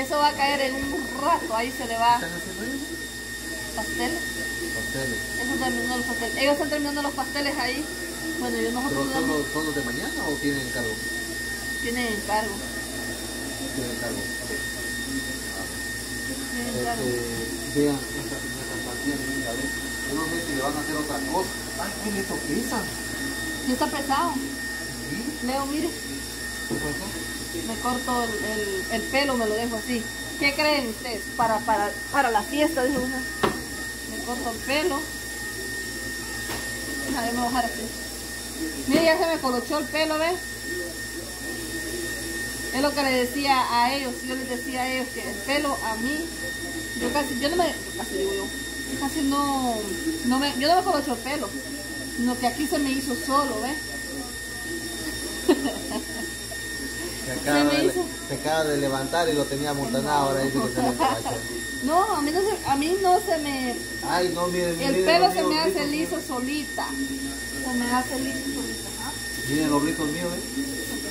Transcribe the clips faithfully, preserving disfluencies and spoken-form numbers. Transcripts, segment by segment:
Eso va a caer en un rato, ahí se le va. ¿Están haciendo eso? ¿Pasteles? Pasteles. Eso terminando los pasteles. Ellos están terminando los pasteles ahí. Bueno, yo nosotros ¿Pero todos, todos de mañana o tienen encargo? tienen encargo. Tienen encargo. Tienen encargo. Este, vean esta piñata partida, mira, ¿ves? Yo no sé si le van a hacer otra cosa. Ay, ¿qué esto pesa? Y está pesado. ¿Sí? Leo, mire, ¿Qué pasó? me corto el, el, el pelo, me lo dejo así. ¿Qué creen ustedes? Para, para, para la fiesta, dijo una. Me corto el pelo. A ver, me voy a bajar así. Mire, ya se me colochó el pelo, ¿ves? Es lo que le decía a ellos, yo les decía a ellos que el pelo a mí, yo casi, yo no me, casi digo yo, casi no, no me, yo no me colocho el pelo, sino que aquí se me hizo solo, ¿ves? Se acaba, Se me de, hizo. se acaba de levantar y lo tenía amontonado, ahora dice que se le empacha. No, a mí no se, a mí no se me, Ay, no, miren, el miren pelo los se míos me hace rizos, liso solita, se me hace liso solita, ¿ah? miren los rizos míos, ¿eh?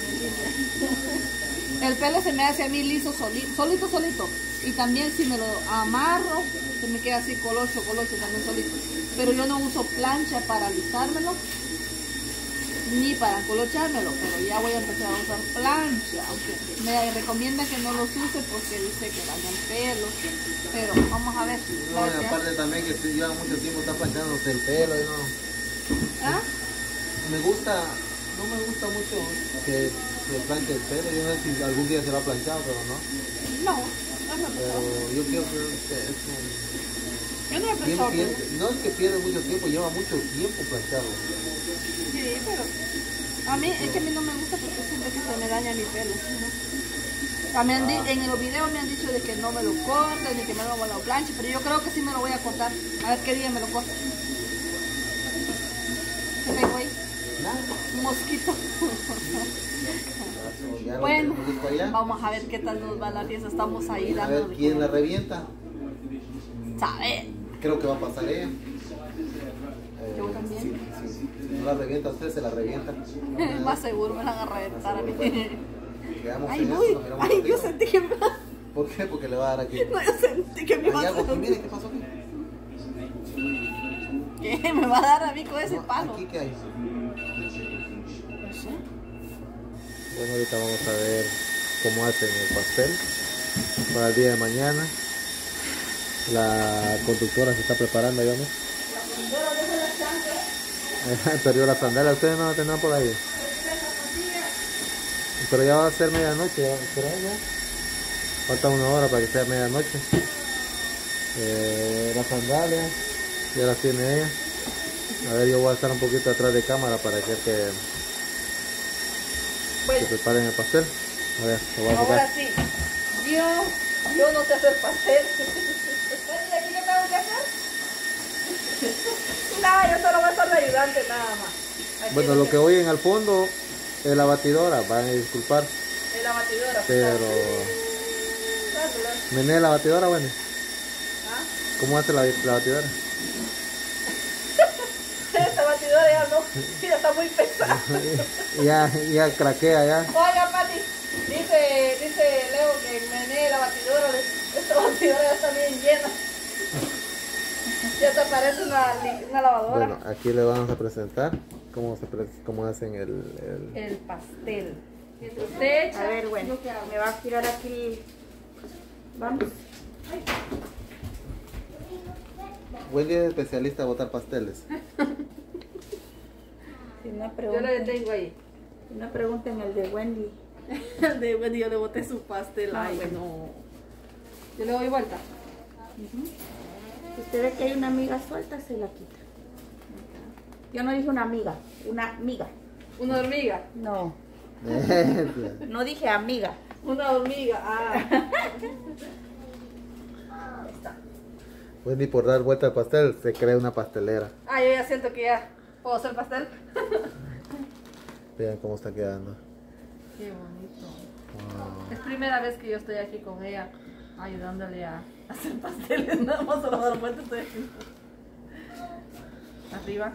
El pelo se me hace a mí liso solito, solito, solito. Y también si me lo amarro, se me queda así colocho, colocho también solito. Pero yo no uso plancha para alisármelo, ni para colochármelo. Pero ya voy a empezar a usar plancha. Aunque me recomienda que no los use porque dice que daña el pelo. Pero vamos a ver. No, y aparte también que lleva mucho tiempo está planchándose el pelo y no. ¿Ah? Me gusta, no me gusta mucho que se planche el pelo. Yo no sé si algún día se lo ha planchado, pero no. No, no me Pero ha yo quiero que es un... Yo no he Pierde- pensado. pierde- no es que pierde mucho tiempo, lleva mucho tiempo planchado. Sí, pero a mí es que a mí no me gusta porque siempre que se me daña mi pelo. ¿No? A mí han di- Ah. en los videos me han dicho de que no me lo corten, ni que me lo haga la plancha, pero yo creo que sí me lo voy a cortar. A ver qué día me lo corto. ¿Qué tengo ahí? Nada. Un mosquito. Ya lo Bueno, tenemos listo allá. vamos a ver qué tal nos va la fiesta. Estamos ahí A dando. ver quién la revienta. ¿Sabe? Creo que va a pasar ella. Yo también. Si, si- si no la revienta usted, se la revienta. Más seguro me la van a reventar a mí. Quedamos Ay, en eso, uy, nos miramos ay, yo ratito. sentí que me ¿Por qué? Porque le va a dar aquí. No, yo sentí que me iba Hay a algo aquí, dar. mire, ¿qué pasó aquí? ¿Qué? Me va a dar a mí con ese No, palo. ¿aquí qué hay? No sé. Bueno, ahorita vamos a ver cómo hacen el pastel para el día de mañana. La conductora se está preparando, ¿ya no? Perdió la sandalia, ustedes no la tendrán por ahí. Pero ya va a ser medianoche, ya, por ahí ya. Falta una hora para que sea medianoche. Eh, las sandalias ya las tiene ella. A ver, yo voy a estar un poquito atrás de cámara para que, que, Bueno, que preparen el pastel. A ver, lo voy a ahora enfocar. sí. Yo, yo no sé hacer pastel. ¿Y aquí qué tengo que hacer? Nada, yo solo voy a ser de ayudante nada más. Aquí Bueno, es lo que oyen al fondo es la batidora, van a disculpar, es la batidora. pero menea la batidora, bueno. ¿Ah? ¿Cómo hace la, la batidora? Esta batidora ya no, ya está muy pesada. ya, ya craquea ya. Oiga, Pati, dice, dice Leo que menee la batidora, de- esta batidora ya está bien llena. Ya te parece una, li- una lavadora. Bueno, aquí le vamos a presentar cómo, se pre- cómo hacen el, el... El pastel. Usted echa, A ver, bueno, yo qué hago. me va a girar aquí. Vamos. Wendy es especialista en botar pasteles. Si una Yo pregunta, le tengo ahí. una pregunta en el de Wendy. De bueno, yo le boté su pastel. Ah, Ay, bueno. no. Yo le doy vuelta. Si usted ve que hay una amiga suelta, se la quita. Yo no dije una amiga, una amiga. Una hormiga. No, no dije amiga. Una hormiga. Ah. Wendy por dar vuelta al pastel se crea una pastelera. Ah, yo ya siento que ya puedo hacer pastel. Vean cómo está quedando. Qué bonito. Wow. Es primera vez que yo estoy aquí con ella ayudándole a hacer pasteles. Nada más solo dar vuelta estoy aquí. Arriba.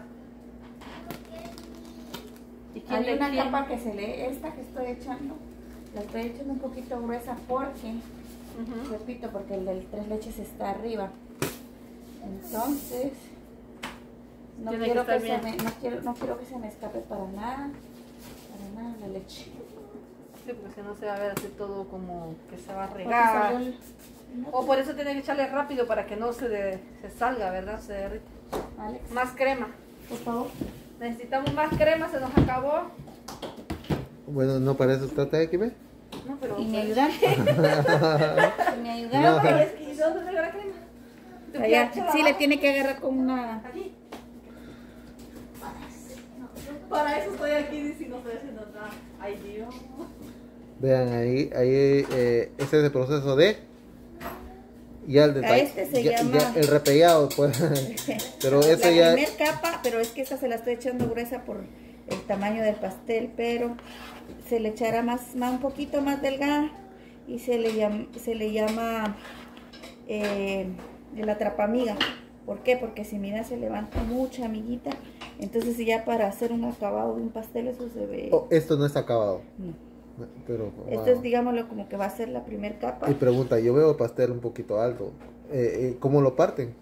¿Y quién Hay le una quién? capa que se lee, esta que estoy echando, la estoy echando un poquito gruesa porque Ujú. repito, porque el del tres leches está arriba. Entonces, no Tiene quiero que que, estar se bien. me, no, quiero, no quiero que se me escape para nada, para nada la leche. Sí, porque si no se va a ver así todo como que se va a Porque regar. salió el- O por eso tiene que echarle rápido para que no se, de- se salga, ¿verdad? Se derrite. Alex, Más crema. por favor. Necesitamos más crema, se nos acabó. Bueno, no para eso trata de aquí, ve. No, pero... ¿Y me ayudan? ¿Y me ayudan? No, pero es que ¿y dónde tengo la crema? ¿Tú Allá, quieres echarla sí, le abajo? tiene que agarrar con una... Aquí. Para eso estoy aquí, dice, no estoy haciendo nada. Ay, Dios. Vean ahí, ahí eh, ese es el proceso de ya el detalle, este se ya- llama- ya el repellado, pues. Pero la ese ya primer capa, pero es que esta se la estoy echando gruesa por el tamaño del pastel, pero se le echará más, más un poquito más delgada y se le llama, se le llama eh, el atrapamiga. ¿Por qué? Porque si mira se levanta mucha amiguita, entonces ya para hacer un acabado de un pastel eso se ve. oh, esto no está acabado. No. Pero Esto wow. es, digámoslo, como que va a ser la primer capa. Y pregunta, yo veo el pastel un poquito alto. Eh, eh, ¿Cómo lo parten?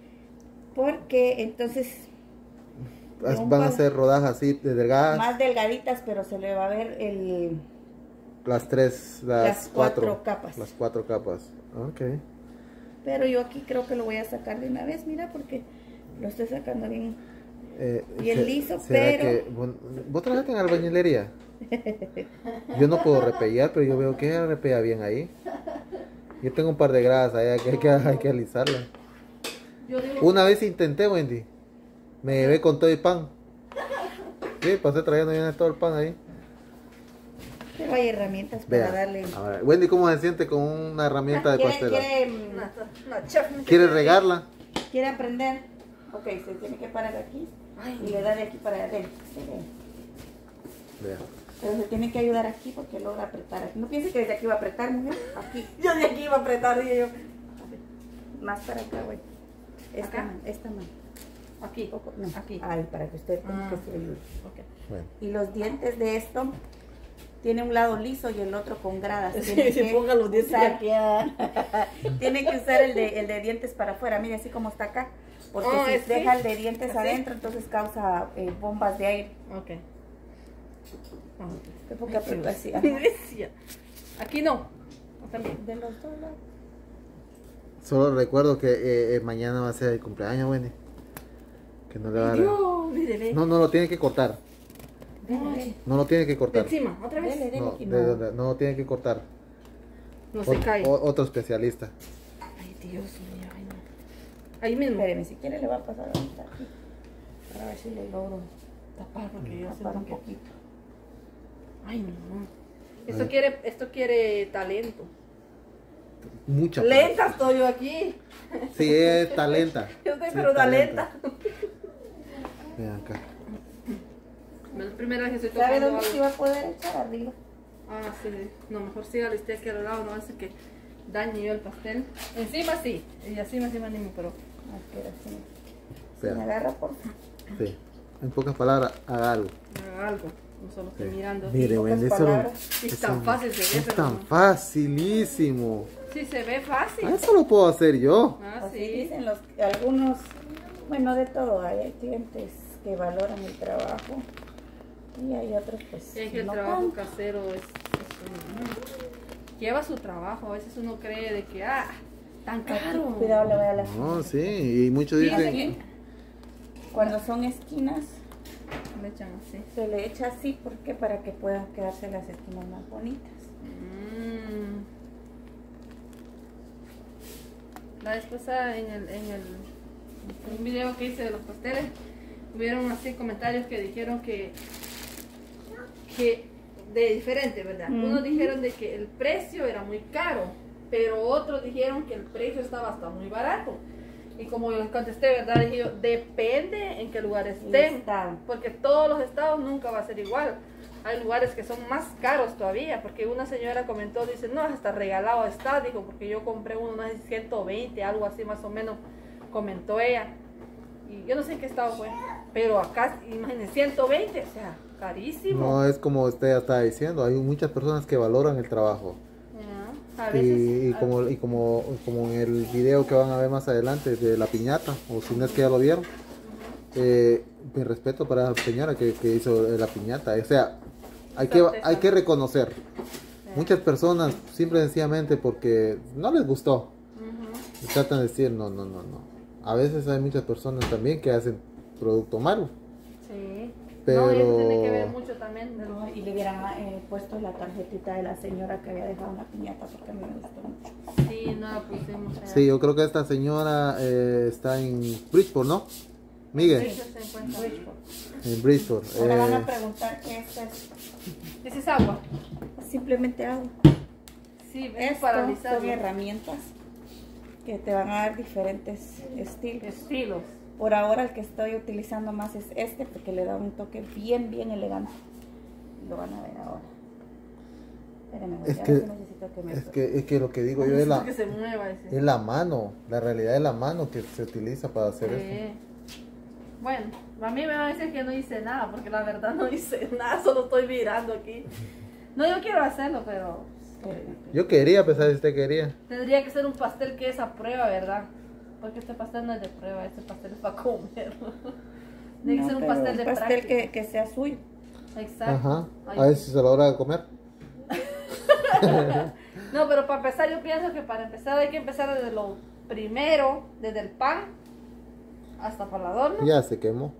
Porque entonces As- un Van a pa- ser rodajas así de delgadas, más delgaditas, pero se le va a ver el... las tres, las, las cuatro cuatro, capas. las cuatro capas. Ok. Pero yo aquí creo que lo voy a sacar de una vez, mira, porque lo estoy sacando bien. Eh, Bien se- liso, ¿será pero- que bueno, vos trabajaste en albañilería? Yo no puedo repellar, pero yo veo que ella repella bien ahí. Yo tengo un par de grasas ahí que hay que, hay que alisarla. Yo digo, Una vez intenté, Wendy. Me llevé con todo el pan. Sí, pasé trayendo bien todo el pan ahí. Pero hay herramientas para Vea. darle... A ver, Wendy, ¿cómo se siente con una herramienta de ¿Quiere, pastela? quiere, una, una chef. me ¿Quiere dice, regarla? quiere aprender? Ok, se tiene que parar aquí y le da de aquí para adentro. Sí, ve. Vea. Pero se tiene que ayudar aquí porque logra apretar aquí. No piense que desde aquí va a apretar, mujer. Aquí. Yo de aquí iba a apretar, dije yo. Más para acá, güey. Esta ¿Acá? mano, esta mano. Aquí. Poco, no, Aquí. Ay, para que usted Ah. que se ayude. Ok. Bueno. Y los dientes de esto tiene un lado liso y el otro con gradas. Sí, Tiene se que ponga los dientes usar- aquí, ah. Tiene que usar el de, el de dientes para afuera, mire así como está acá. Porque Oh, si es que- deja el de dientes ¿así? adentro, entonces causa eh, bombas de aire. Ok. Es porque aprieta así. ajá. Iglesia. Aquí no. ¿O también? De los dos lados. Solo recuerdo que eh, eh, mañana va a ser el cumpleaños, Wendy. Que no le va a dar. Dios, mire, ve. No, no lo tiene que cortar. Dele, No lo tiene que De cortar. encima, otra vez. dele, dele No, aquí, de no. donde- no lo tiene que cortar. No se Ot- cae. o- otro especialista. Ay, Dios mío, ay, no. Ahí mismo. Espéreme, si quiere le va a pasar ahorita aquí. Para ver si le logro Tapar porque yo tapar un siento que... poquito. Ay, no. Esto Ay. quiere, esto quiere talento. Mucha. Lenta estoy yo aquí. Sí, es talenta. Yo estoy Sí, pero talenta. Vean acá. No es la primera vez que estoy ¿Sabe tocando dónde se algo. va a poder echar arriba? Ah, sí. No, mejor sígale usted aquí al lado, no hace que dañe yo el pastel. Encima sí. Y así encima ni me pero Ah, espera, sí. Si Vea. me agarra por... Sí. En pocas palabras, haga algo. haga algo. No solo estoy Sí. mirando. Mire, pocas Wendy, eso lo- palabras. Es eso tan fácil de ver, Es pero tan no. facilísimo. Sí, se ve fácil. Ah, eso lo puedo hacer yo. Ah, Así sí. dicen los, algunos, bueno, de todo. Hay, hay clientes que valoran el trabajo y hay otros pues Es que el no trabajo tanto. casero es, es un- lleva su trabajo. A veces uno cree de que, ah, tan caro. Cuidado, le voy a la... No, sí. Y muchos Fíjate dicen. que Cuando son esquinas le echan así. se le echa así porque para que puedan quedarse las esquinas más bonitas. Mm. La vez pasada en el, en el en un video que hice de los pasteles, hubieron así comentarios que dijeron que, que de diferente, ¿verdad? Ujú. Unos dijeron de que el precio era muy caro, pero otros dijeron que el precio estaba hasta muy barato. Y como yo les contesté, ¿verdad? Dije yo, depende en qué lugar estén, Está. porque todos los estados nunca va a ser igual. Hay lugares que son más caros todavía, porque una señora comentó, dice, no, hasta regalado está, dijo, porque yo compré uno, no sé, ciento veinte, algo así más o menos, comentó ella. Y yo no sé en qué estado fue, pero acá, imagínense, ciento veinte, o sea, carísimo. No es como usted ya estaba diciendo. Hay muchas personas que valoran el trabajo. Ya. A Y, veces, y a- como, y como, como en el video que van a ver más adelante de la piñata, o si no es que ya lo vieron, eh, mi respeto para la señora que, que hizo la piñata. O sea, hay que, hay que reconocer. Muchas personas, simple y sencillamente porque no les gustó, Ujú. y tratan de decir no, no, no, no. A veces hay muchas personas también que hacen producto malo. Sí. Pero- No, y eso tiene que ver mucho también. de- No, y le hubieran eh, puesto la tarjetita de la señora que había dejado una piñata porque a mí me gustó mucho. Sí, no la pusimos. allá. Sí, yo creo que esta señora eh, está en Bridgeport, ¿no? Miguel, Eso se encuentra. en Bridgeport. Ahora van eh, a preguntar qué es esto. Ese es agua. Simplemente agua. Sí, ven Esto para son alisarlo. herramientas que te van a dar diferentes estilos. Estilos. Por ahora el que estoy utilizando más es este porque le da un toque bien, bien elegante. Lo van a ver ahora. Espérenme, Es ya que- necesito que me... es que, es que lo que digo yo es Necesito la, que se mueva ese. es la mano, la realidad es la mano que se utiliza para hacer esto. Sí. Bueno, a mí me va a decir que no hice nada, porque la verdad no hice nada, solo estoy mirando aquí. No, yo quiero hacerlo, pero Yo quería, a pesar de que usted quería. tendría que ser un pastel que es a prueba, ¿verdad? Porque este pastel no es de prueba, este pastel es para comer. Tiene que No, ser un pero pastel de un pastel práctica. que, que sea suyo. Exacto. Ajá. Ay, A ver si se lo hora de comer. No, pero para empezar yo pienso que para empezar hay que empezar desde lo primero, desde el pan hasta para el adorno. Ya se quemó.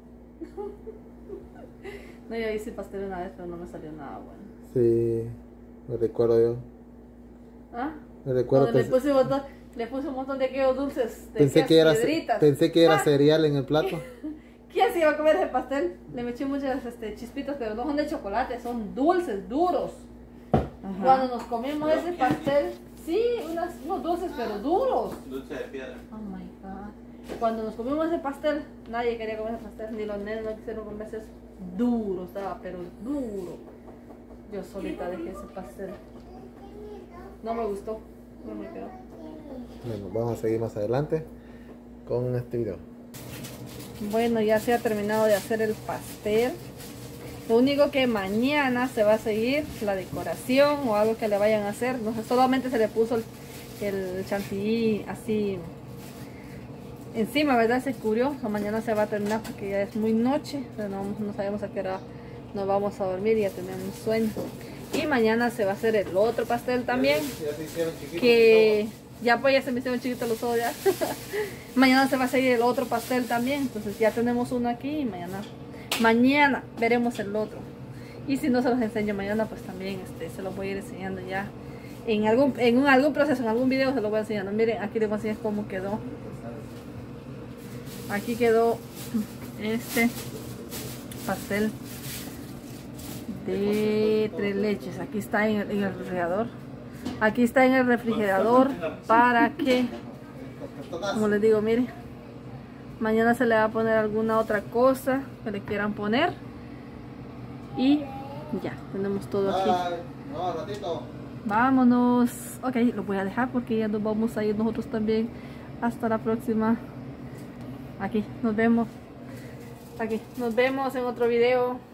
No, yo hice pastel una vez, pero no me salió nada bueno. Sí, me recuerdo yo. ¿Ah? Me recuerdo Cuando le pens- puse un montón, le puse un montón de aquellos dulces, de pensé aquellas que era piedritas. pensé que era Ah, cereal en el plato. ¿Quién se iba a comer ese pastel? Le metí muchas este, chispitas, pero no son de chocolate, son dulces, duros. Ajá. Cuando nos comimos ese pastel, sí, unas, unos dulces, pero duros. Dulce de piedra. Oh my god. Cuando nos comimos ese pastel, nadie quería comer ese pastel, ni los nenes no quisieron comerse eso. Duro estaba, pero duro. Yo solita dejé ese pastel. No me gustó, no me quedó. Bueno, vamos a seguir más adelante con este video. Bueno, ya se ha terminado de hacer el pastel. Lo único que mañana se va a seguir la decoración o algo que le vayan a hacer. No sé, solamente se le puso el, el chantilly así encima, ¿verdad? Se cubrió. O mañana se va a terminar porque ya es muy noche. Pero no, no sabemos a qué hora nos vamos a dormir y ya tenemos sueño. Y mañana se va a hacer el otro pastel también. Ya se hicieron chiquitos. Que ya pues ya se me hicieron chiquitos los ojos ya. Mañana se va a seguir el otro pastel también. Entonces ya tenemos uno aquí y mañana mañana veremos el otro. Y si no se los enseño mañana, pues también este, se los voy a ir enseñando ya en algún en un, algún proceso, en algún video se los voy enseñando. Miren, aquí les voy a enseñar cómo quedó. Aquí quedó este pastel de tres leches. Aquí está en el, en el refrigerador. Aquí está en el refrigerador para que, como les digo, miren, mañana se le va a poner alguna otra cosa que le quieran poner. Y ya, tenemos todo aquí. Ay, no, ratito. Vámonos. Ok, lo voy a dejar porque ya nos vamos a ir nosotros también. Hasta la próxima. Aquí, nos vemos. Aquí, nos vemos en otro video.